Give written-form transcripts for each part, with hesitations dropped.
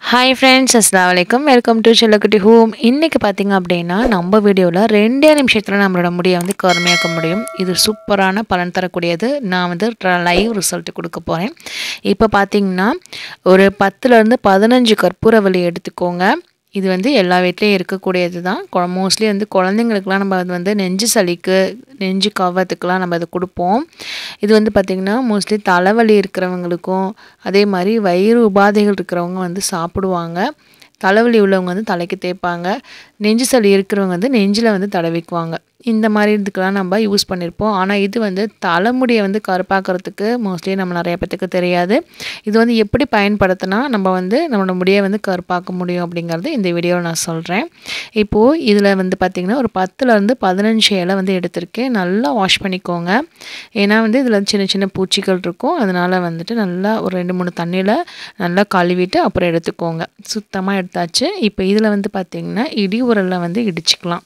Hi friends, Aslamu Alaikum. Welcome to Chellakutty home. இன்னைக்கு பாத்தீங்க அப்படினா நம்ம வீடியோல 2 நிமிஷத்துல நம்மளோட முடியை வந்து கருமையாக்க முடியும். இது சூப்பரான பலன் தரக்கூடியது. நான் வந்து லைவ் ரிசல்ட் கொடுக்க போறேன். இப்போ பாத்தீங்கன்னா ஒரு 10 ல இருந்து 15 கற்பூரவள்ளி எடுத்துக்கோங்க. இது வந்து எல்லா வீட்லயும் இருக்கக்கூடியது தான். மோஸ்ட்லி வந்து குழந்தைங்களுக்குலாம் நம்ம வந்து நெஞ்சு சளிக்கு நெஞ்சு கவ்வத்துக்குலாம் நம்ம இதை கொடுப்போம். இது வந்து பார்த்திங்கன்னா மோஸ்ட்லி தலைவலி இருக்கிறவங்களுக்கும் அதே மாதிரி வயிறு உபாதைகள் இருக்கிறவங்க வந்து சாப்பிடுவாங்க. தலைவலி உள்ளவங்க வந்து தலைக்கு தேய்ப்பாங்க. நெஞ்சு சளி இருக்கிறவங்க வந்து நெஞ்சில் வந்து தடவிக்குவாங்க. இந்த மாதிரி இதுக்கெலாம் நம்ம யூஸ் பண்ணியிருப்போம். ஆனால் இது வந்து தலைமுடியை வந்து கருப்பாக்கிறதுக்கு மோஸ்ட்லி நம்ம நிறைய பேத்துக்கு தெரியாது. இது வந்து எப்படி பயன்படுத்தினா நம்ம வந்து நம்மளோட முடியை வந்து கருப்பாக்க முடியும் அப்படிங்கிறது இந்த வீடியோவில் நான் சொல்கிறேன். இப்போது இதில் வந்து பார்த்திங்கன்னா ஒரு 10 ல இருந்து 15 இலை வந்து எடுத்திருக்கேன். நல்லா வாஷ் பண்ணிக்கோங்க. ஏன்னா வந்து இதில் சின்ன சின்ன பூச்சிகள் இருக்கும். அதனால் வந்துட்டு நல்லா ஒரு 2-3 தண்ணியில் நல்லா கழுவிட்டு அப்புறம் எடுத்துக்கோங்க. சுத்தமாக எடுத்தாச்சு. இப்போ இதில் வந்து பார்த்திங்கன்னா இடி உரலில் வந்து இடிச்சிக்கலாம்.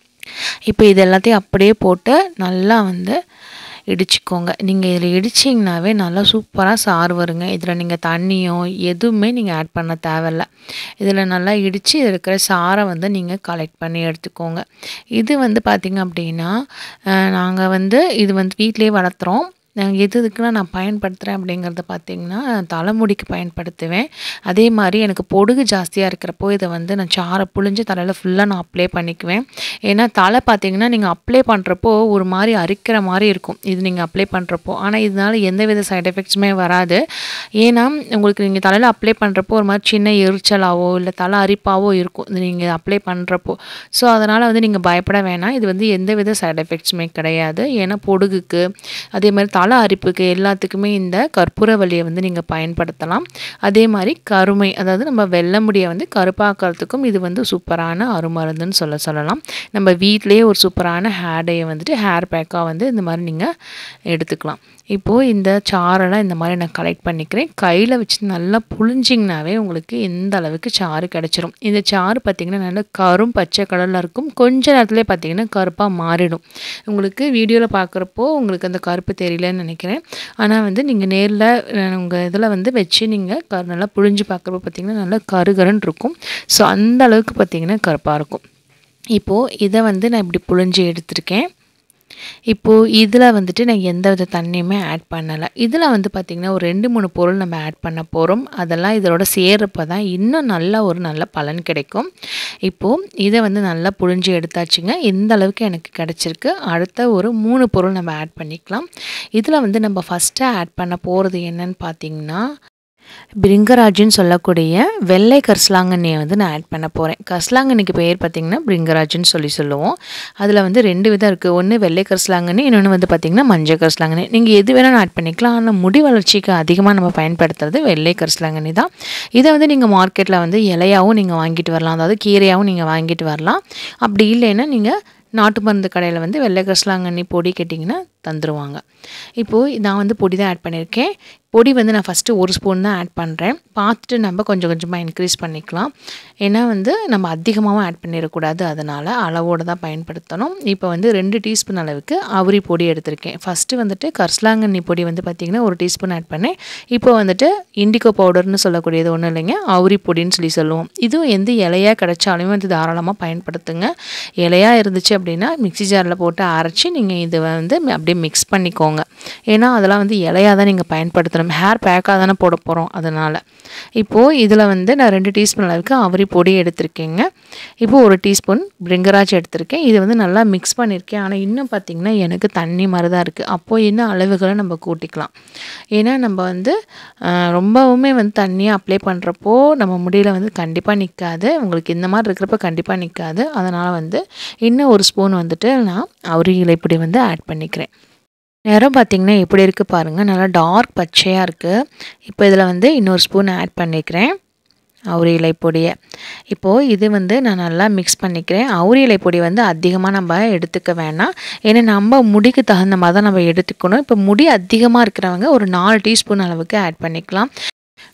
இப்போ இது எல்லாத்தையும் அப்படியே போட்டு நல்லா வந்து இடிச்சிக்கோங்க. நீங்கள் இதில் இடிச்சிங்கனாவே நல்லா சூப்பராக சாறு வருங்க. இதில் நீங்கள் தண்ணியோ எதுவுமே நீங்கள் ஆட் பண்ண தேவையில்ல. இதில் நல்லா இடித்து இதில் இருக்கிற சாரை வந்து நீங்கள் கலெக்ட் பண்ணி எடுத்துக்கோங்க. இது வந்து பார்த்திங்க அப்படின்னா நாங்கள் வந்து இது வந்து வீட்டிலே வளர்த்துறோம். எதுக்குலாம் நான் பயன்படுத்துகிறேன் அப்படிங்கிறத பார்த்திங்கன்னா தலைமுடிக்கு பயன்படுத்துவேன். அதே மாதிரி எனக்கு பொடுகு ஜாஸ்தியாக இருக்கிறப்போ இதை வந்து நான் சாரை புழிஞ்சு தலையில் ஃபுல்லாக நான் அப்ளை பண்ணிக்குவேன். ஏன்னா தலை பார்த்திங்கன்னா நீங்கள் அப்ளை பண்ணுறப்போ ஒரு மாதிரி அரிக்கிற மாதிரி இருக்கும் இது நீங்கள் அப்ளை பண்ணுறப்போ. ஆனால் இதனால் எந்தவித சைட் எஃபெக்ட்ஸுமே வராது. ஏன்னா உங்களுக்கு நீங்கள் தலையில் அப்ளை பண்ணுறப்போ ஒரு மாதிரி சின்ன எரிச்சலாவோ இல்லை தலை அரிப்பாவோ இருக்கும் இது நீங்கள் அப்ளை பண்ணுறப்போ. ஸோ அதனால் வந்து நீங்கள் பயப்பட வேணாம். இது வந்து எந்தவித சைட் எஃபெக்ட்ஸுமே கிடையாது. ஏன்னா பொடுகுக்கு அதே மாதிரி அரிப்புக்கு எல்லாத்துக்குமே இந்த கற்பூரவள்ளியை வந்து நீங்கள் பயன்படுத்தலாம். அதே மாதிரி கருமை அதாவது நம்ம வெள்ளை முடியை வந்து கருப்பாக்கிறதுக்கும் இது வந்து சூப்பரான அருமருந்துன்னு சொல்லலாம். நம்ம வீட்டிலேயே ஒரு சூப்பரான ஹேர் டேயை வந்துட்டு ஹேர் பேக்காக வந்து இந்த மாதிரி நீங்கள் எடுத்துக்கலாம். இப்போது இந்த சாரெல்லாம் இந்த மாதிரி நான் கலெக்ட் பண்ணிக்கிறேன். கையில் வச்சு நல்லா புழிஞ்சிங்கனாவே உங்களுக்கு எந்த அளவுக்கு சாறு கிடச்சிரும். இந்த சாறு பார்த்திங்கன்னா நல்லா கரும் பச்சை கலரில் இருக்கும். கொஞ்ச நேரத்துலேயே பார்த்திங்கன்னா கருப்பாக மாறிடும். உங்களுக்கு வீடியோவில் பார்க்குறப்போ உங்களுக்கு அந்த கருப்பு தெரியலன்னு நினைக்கிறேன். ஆனால் வந்து நீங்கள் நேரில் உங்கள் இதில் வந்து வச்சு நீங்கள் நல்லா புழிஞ்சு பார்க்குறப்போ பார்த்திங்கன்னா நல்லா கருகருன்னு இருக்கும். ஸோ அந்த அளவுக்கு பார்த்திங்கன்னா கருப்பாக இருக்கும். இப்போது இதை வந்து நான் இப்படி புழிஞ்சு எடுத்திருக்கேன். இப்போது இதில் வந்துட்டு நான் எந்த வித தண்ணியுமே ஆட் பண்ணலை. இதில் வந்து பார்த்திங்கன்னா ஒரு 2-3 பொருள் நம்ம ஆட் பண்ண போகிறோம். அதெல்லாம் இதோட சேர்றப்போ தான் இன்னும் நல்ல பலன் கிடைக்கும். இப்போது இதை வந்து நல்லா புழிஞ்சு எடுத்தாச்சுங்க. இந்த அளவுக்கு எனக்கு கிடச்சிருக்கு. அடுத்த ஒரு 3 பொருள் நம்ம ஆட் பண்ணிக்கலாம். இதில் வந்து நம்ம ஃபஸ்ட்டு ஆட் பண்ண போகிறது என்னன்னு பார்த்திங்கன்னா பிரிங்கராஜ்னு சொல்லக்கூடிய வெள்ளை கரிசலாங்கண்ணியை வந்து நான் ஆட் பண்ண போகிறேன். கரிசலாங்கண்ணிக்கு பேர் பார்த்திங்கன்னா பிரிங்கராஜ்னு சொல்லுவோம். அதில் வந்து 2 விதம் இருக்குது. ஒன்று வெள்ளை கரிசலாங்கண்ணி, இன்னொன்று வந்து பார்த்திங்கன்னா மஞ்சள் கரிசலாங்கண்ணி. நீங்கள் எது வேணாலும் ஆட் பண்ணிக்கலாம். ஆனால் முடி வளர்ச்சிக்கு அதிகமாக நம்ம பயன்படுத்துறது வெள்ளை கரிசலாங்கண்ணி தான். இதை வந்து நீங்கள் மார்க்கெட்டில் வந்து இலையாகவும் நீங்கள் வாங்கிட்டு வரலாம். அதாவது கீரையாகவும் நீங்கள் வாங்கிட்டு வரலாம். அப்படி இல்லைன்னா நீங்கள் நாட்டு மருந்து கடையில் வந்து வெள்ளை கரிசலாங்கண்ணி பொடி கேட்டிங்கன்னா தந்துடுவாங்க. இப்போது நான் வந்து பொடி தான் ஆட் பண்ணியிருக்கேன். பொடி வந்து நான் ஃபஸ்ட்டு 1 ஸ்பூன் தான் ஆட் பண்ணுறேன். பார்த்துட்டு நம்ம கொஞ்சம் கொஞ்சமாக இன்க்ரீஸ் பண்ணிக்கலாம். ஏன்னா வந்து நம்ம அதிகமாகவும் ஆட் பண்ணிடக்கூடாது. அதனால் அளவோடு தான் பயன்படுத்தணும். இப்போ வந்து 2 டீஸ்பூன் அளவுக்கு அவுரி பொடி எடுத்திருக்கேன். ஃபஸ்ட்டு வந்துட்டு கரிசலாங்கண்ணி பொடி வந்து பார்த்திங்கன்னா 1 டீஸ்பூன் ஆட் பண்ணேன். இப்போ வந்துட்டு இண்டிகோ பவுடர்னு சொல்லக்கூடியது ஒன்றும் இல்லைங்க, அவுரி பொடின்னு சொல்லுவோம். இதுவும் எந்த இலையாக கிடைச்சாலுமே வந்து தாராளமாக பயன்படுத்துங்க. இலையாக இருந்துச்சு அப்படின்னா மிக்ஸி ஜாரில் போட்டு அரைச்சி நீங்கள் இதை வந்து அப்படியே மிக்ஸ் பண்ணிக்கோங்க. ஏன்னா அதெல்லாம் வந்து இலையாக தான் நீங்கள் பயன்படுத்தணும். ஹேர் பேக்காக தானே போட போகிறோம். அதனால் இப்போது இதில் வந்து நான் 2 டீஸ்பூன் அளவுக்கு அவுரி பொடி எடுத்திருக்கேங்க. இப்போது 1 டீஸ்பூன் பிரிங்கராஜ் எடுத்திருக்கேன். இது வந்து நல்லா மிக்ஸ் பண்ணியிருக்கேன். ஆனால் இன்னும் பார்த்திங்கன்னா எனக்கு தண்ணி மாதிரி தான் இருக்குது. அப்போது இன்னும் அளவுகளை நம்ம கூட்டிக்கலாம். ஏன்னா நம்ம வந்து ரொம்பவுமே வந்து தண்ணியை அப்ளை பண்ணுறப்போ நம்ம முடியல வந்து கண்டிப்பாக நிற்காது. உங்களுக்கு இந்த மாதிரி இருக்கிறப்ப கண்டிப்பாக நிற்காது. அதனால் வந்து இன்னும் 1 ஸ்பூன் வந்துட்டு நான் அவுரி இலைப்பொடி வந்து ஆட் பண்ணிக்கிறேன். நிறம் பார்த்திங்கன்னா எப்படி இருக்குது பாருங்கள், நல்லா டார்க் பச்சையாக இருக்குது. இப்போ இதில் வந்து இன்னொரு ஸ்பூன் ஆட் பண்ணிக்கிறேன் அவுரி இலை பொடியை. இப்போது இது வந்து நான் நல்லா மிக்ஸ் பண்ணிக்கிறேன். அவுரி இலை பொடி வந்து அதிகமாக நம்ம எடுத்துக்க வேணாம். ஏன்னா நம்ம முடிக்கு தகுந்த மாதிரி தான் நம்ம எடுத்துக்கணும். இப்போ முடி அதிகமாக இருக்கிறவங்க ஒரு 4 டீஸ்பூன் அளவுக்கு ஆட் பண்ணிக்கலாம்.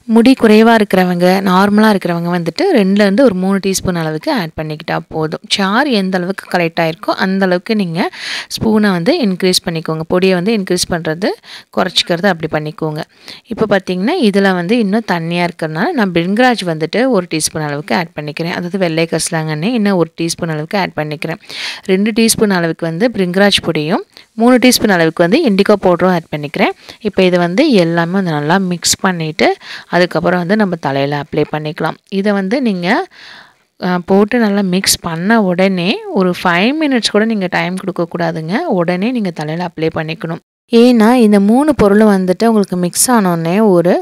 முடி குறைவாக இருக்கிறவங்க நார்மலாக இருக்கிறவங்க வந்துட்டு 2லேருந்து ஒரு 3 டீஸ்பூன் அளவுக்கு ஆட் பண்ணிக்கிட்டால் போதும். சார் எந்த அளவுக்கு கரெக்டாக இருக்கோ அந்த அளவுக்கு நீங்கள் ஸ்பூனை வந்து இன்க்ரீஸ் பண்ணிக்கோங்க. பொடியை வந்து இன்க்ரீஸ் பண்ணுறது குறைச்சிக்கிறது அப்படி பண்ணிக்கோங்க. இப்போ பார்த்திங்கன்னா இதில் வந்து இன்னும் தண்ணியாக இருக்கிறதுனால நான் பிரிங்கராஜ் வந்துட்டு 1 டீஸ்பூன் அளவுக்கு ஆட் பண்ணிக்கிறேன். அதாவது வெள்ளை கரிசலாங்கண்ணெய் இன்னும் 1 டீஸ்பூன் அளவுக்கு ஆட் பண்ணிக்கிறேன். 2 டீஸ்பூன் அளவுக்கு வந்து பிரிங்கராஜ் பொடியும் 3 டீஸ்பூன் அளவுக்கு வந்து இண்டிகோ பவுடரும் ஆட் பண்ணிக்கிறேன். இப்போ இது வந்து எல்லாமே வந்து நல்லா மிக்ஸ் பண்ணிவிட்டு அதுக்கப்புறம் வந்து நம்ம தலையில் அப்ளை பண்ணிக்கலாம். இதை வந்து நீங்கள் போட்டு நல்லா மிக்ஸ் பண்ண உடனே ஒரு 5 மினிட்ஸ் கூட நீங்கள் டைம் கொடுக்கக்கூடாதுங்க. உடனே நீங்கள் தலையில் அப்ளை பண்ணிக்கணும். ஏன்னா இந்த 3 பொருளும் வந்துட்டு உங்களுக்கு மிக்ஸ் ஆனோடனே ஒரு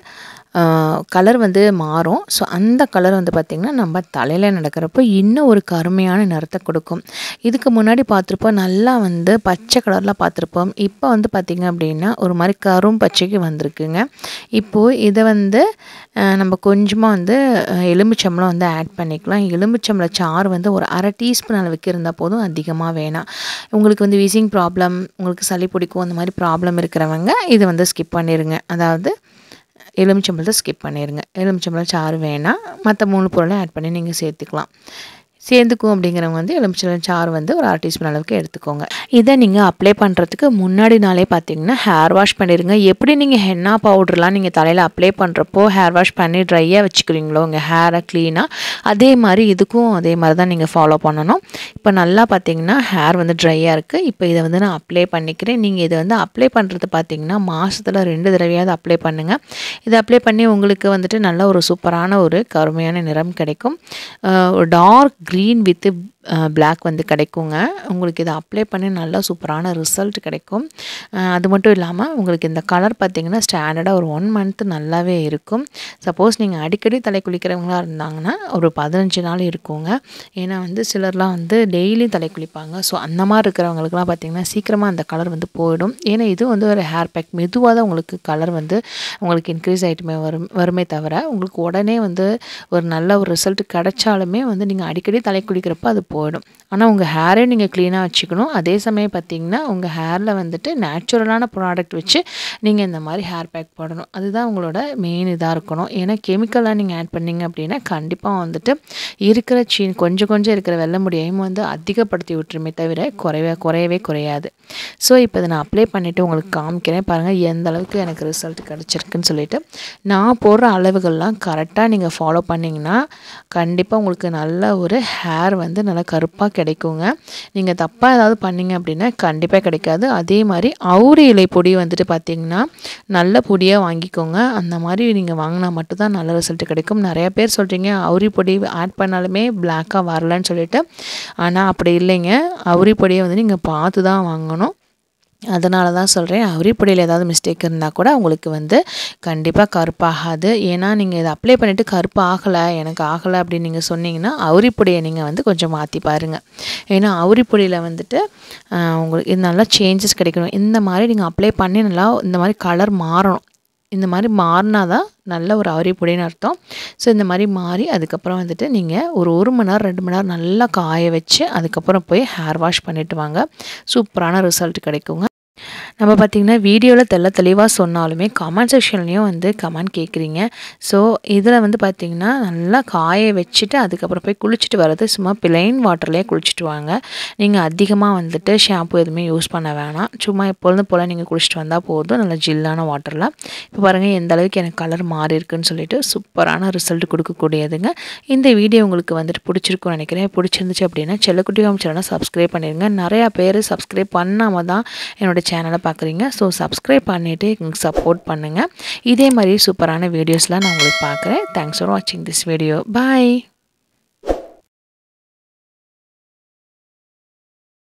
கலர் வந்து மாறும். ஸோ அந்த கலர் வந்து பார்த்திங்கன்னா நம்ம தலையில் நடக்கிறப்போ இன்னும் ஒரு கருமையான நிறத்தை கொடுக்கும். இதுக்கு முன்னாடி பார்த்துருப்போம் நல்லா வந்து பச்சை கலரில் பார்த்துருப்போம். இப்போ வந்து பார்த்திங்க அப்படின்னா ஒரு மாதிரி கரும் பச்சைக்கு வந்திருக்குங்க. இப்போது இதை வந்து நம்ம கொஞ்சமாக வந்து எலுமிச்சம்பழம் வந்து ஆட் பண்ணிக்கலாம். எலுமிச்சம்பழ சாறு வந்து ஒரு 1/2 டீஸ்பூன் அளவுக்கு இருந்தால் போதும், அதிகமாக வேணாம். உங்களுக்கு வந்து வீசிங் ப்ராப்ளம், உங்களுக்கு சளி பிடிக்கும், அந்த மாதிரி ப்ராப்ளம் இருக்கிறவங்க இதை வந்து ஸ்கிப் பண்ணிடுங்க. அதாவது எலுமிச்சம்பழத்தை ஸ்கிப் பண்ணிடுங்க. எலுமிச்சம்பழம் சாறு வேணாம், மற்ற 3 பொருளை ஆட் பண்ணி நீங்கள் சேர்த்துக்கலாம். சேர்ந்துக்கும் அப்படிங்கிறவங்க வந்து எலுமிச்சம்பழம் சாறு வந்து ஒரு 1/2 டீஸ்பூன் அளவுக்கு எடுத்துக்கோங்க. இதை நீங்கள் அப்ளை பண்ணுறதுக்கு முன்னாடி நாளே பார்த்தீங்கன்னா ஹேர் வாஷ் பண்ணிடுங்க. எப்படி நீங்கள் ஹென்னா பவுடர்லாம் நீங்கள் தலையில் அப்ளை பண்ணுறப்போ ஹேர் வாஷ் பண்ணி ட்ரையாக வச்சுக்கிறீங்களோ உங்கள் ஹேரை க்ளீனாக, அதே மாதிரி இதுக்கும் அதே மாதிரி தான் நீங்கள் ஃபாலோ பண்ணணும். இப்போ நல்லா பார்த்தீங்கன்னா ஹேர் வந்து ட்ரையாக இருக்குது. இப்போ இதை வந்து நான் அப்ளை பண்ணிக்கிறேன். நீங்கள் இதை வந்து அப்ளை பண்ணுறது பார்த்தீங்கன்னா மாதத்தில் 2 தடவையாவது அப்ளை பண்ணுங்கள். இதை அப்ளை பண்ணி உங்களுக்கு வந்துட்டு நல்ல ஒரு சூப்பரான ஒரு கருமையான நிறம் கிடைக்கும். ஒரு டார்க் க்ரீன் வித் பிளாக் வந்து கிடைக்குங்க. உங்களுக்கு இதை அப்ளை பண்ணி நல்லா சூப்பரான ரிசல்ட் கிடைக்கும். அது மட்டும் இல்லாமல் உங்களுக்கு இந்த கலர் பார்த்திங்கன்னா ஸ்டாண்டர்டாக ஒரு 1 மந்த் நல்லாவே இருக்கும். சப்போஸ் நீங்கள் அடிக்கடி தலை குளிக்கிறவங்களா இருந்தாங்கன்னா ஒரு 15 நாள் இருக்குங்க. ஏன்னா வந்து சிலர்லாம் வந்து டெய்லி தலை குளிப்பாங்க. ஸோ அந்த மாதிரி இருக்கிறவங்களுக்குலாம் பார்த்திங்கன்னா சீக்கிரமாக அந்த கலர் வந்து போயிடும். ஏன்னா இது வந்து ஒரு ஹேர் பேக், மெதுவாக தான் உங்களுக்கு கலர் வந்து உங்களுக்கு இன்க்ரீஸ் ஆகிட்டுமே வருமே தவிர உங்களுக்கு உடனே வந்து ஒரு நல்ல ஒரு ரிசல்ட் கிடைச்சாலுமே வந்து நீங்கள் அடிக்கடி தலை குளிக்கிறப்போ அது போயிடும். ஆனால் உங்கள் ஹேரே நீங்கள் க்ளீனாக வச்சுக்கணும். அதே சமயம் பார்த்திங்கன்னா உங்கள் ஹேரில் வந்துட்டு நேச்சுரலான ப்ராடக்ட் வச்சு நீங்கள் இந்த மாதிரி ஹேர் பேக் போடணும். அதுதான் உங்களோட மெயின் இதாக இருக்கணும். ஏன்னா கெமிக்கலாக நீங்கள் ஆட் பண்ணிங்க அப்படின்னா கண்டிப்பாக வந்துட்டு இருக்கிற கொஞ்சம் இருக்கிற வெள்ளை முடியையும் வந்து அதிகப்படுத்தி விட்டுருமே தவிர குறையவே குறையாது. ஸோ இப்போ இதை நான் அப்ளை பண்ணிவிட்டு உங்களுக்கு காமிக்கிறேன். பாருங்கள் எந்த அளவுக்கு எனக்கு ரிசல்ட் கிடச்சிருக்குன்னு சொல்லிட்டு. நான் போடுற அளவுகள்லாம் கரெக்டாக நீங்கள் ஃபாலோ பண்ணிங்கன்னா கண்டிப்பாக உங்களுக்கு நல்ல ஒரு ஹேர் வந்து நல்லா கருப்பாக கிடைக்குங்க. நீங்கள் தப்பாக ஏதாவது பண்ணிங்க அப்படின்னா கண்டிப்பாக கிடைக்காது. அதே மாதிரி அவுரி இலை பொடி வந்துட்டு பார்த்திங்கன்னா நல்ல பொடியாக வாங்கிக்கோங்க. அந்த மாதிரி நீங்கள் வாங்கினா மட்டும்தான் நல்ல ரிசல்ட் கிடைக்கும். நிறையா பேர் சொல்கிறீங்க அவுரி பொடி ஆட் பண்ணாலுமே பிளாக்காக வரலன்னு சொல்லிட்டு. ஆனால் அப்படி இல்லைங்க. அவுரி பொடியை வந்து நீங்கள் பார்த்து தான் வாங்கணும். அதனால தான் சொல்கிறேன், அவுரி பொடியில் ஏதாவது மிஸ்டேக் இருந்தால் கூட உங்களுக்கு வந்து கண்டிப்பாக கருப்பாகாது. ஏன்னா நீங்கள் இதை அப்ளை பண்ணிவிட்டு கருப்பு எனக்கு ஆகலை அப்படின்னு நீங்கள் சொன்னீங்கன்னா அவுரி பொடியை நீங்கள் வந்து கொஞ்சம் மாற்றி பாருங்கள். ஏன்னா அவுரி பொடியில் வந்துட்டு உங்களுக்கு இது நல்லா சேஞ்சஸ் கிடைக்கணும். இந்த மாதிரி நீங்கள் அப்ளை பண்ணி நல்லா இந்த மாதிரி கலர் மாறணும். இந்த மாதிரி மாறினா தான் நல்ல ஒரு அவுரி பொடின்னு அர்த்தம். ஸோ இந்த மாதிரி மாறி அதுக்கப்புறம் வந்துட்டு நீங்கள் ஒரு 1 மணி நேரம் 2 மணி நேரம் நல்லா காய வச்சு அதுக்கப்புறம் போய் ஹேர் வாஷ் பண்ணிவிட்டு வாங்க. சூப்பரான ரிசல்ட் கிடைக்குங்க. நம்ம பார்த்திங்கன்னா வீடியோவில் தெளிவாக சொன்னாலுமே கமெண்ட் செக்ஷன்லேயும் வந்து கமெண்ட் கேட்குறீங்க. ஸோ இதில் வந்து பார்த்திங்கன்னா நல்லா காய வச்சுட்டு அதுக்கப்புறம் போய் குளிச்சுட்டு வர்றது சும்மா பிளைன் வாட்டர்லேயே குளிச்சுட்டு வாங்க. நீங்கள் அதிகமாக வந்துட்டு ஷாம்பு எதுவுமே யூஸ் பண்ண வேணாம். சும்மா எப்பொழுதும் போல் நீங்கள் குளிச்சுட்டு வந்தால் போதும், நல்லா ஜில்லான வாட்டரில். இப்போ பாருங்கள் எந்த அளவுக்கு எனக்கு கலர் மாறி இருக்குன்னு சொல்லிட்டு சூப்பரான ரிசல்ட் கொடுக்கக்கூடியதுங்க. இந்த வீடியோ உங்களுக்கு வந்துட்டு பிடிச்சிருக்குன்னு நினைக்கிறேன். பிடிச்சிருந்துச்சு அப்படின்னா செல்லக்குட்டி ஹோம் சேனலை சப்ஸ்கிரைப் பண்ணிடுங்க. நிறையா பேர் சப்ஸ்கிரைப் பண்ணாமல் தான் என்னோடய சேனலை பார்க்குறீங்க. ஸோ சப்ஸ்கிரைப் பண்ணிவிட்டு எங்களுக்கு சப்போர்ட் பண்ணுங்கள். இதே மாதிரி சூப்பரான வீடியோஸ்லாம் நான் உங்களுக்கு பார்க்குறேன். தேங்க்ஸ் ஃபார் வாட்சிங் திஸ் வீடியோ. பாய்.